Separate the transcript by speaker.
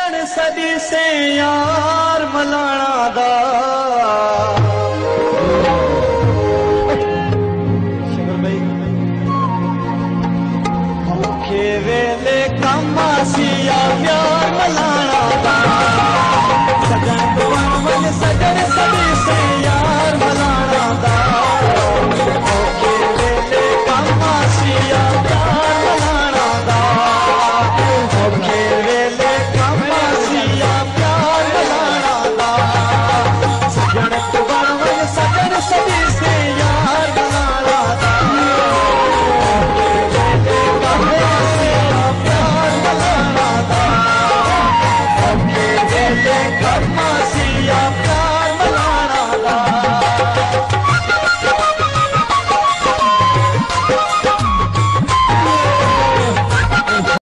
Speaker 1: सदी से यार मलाना दा शगर भाई भूखे वेले कम आसिया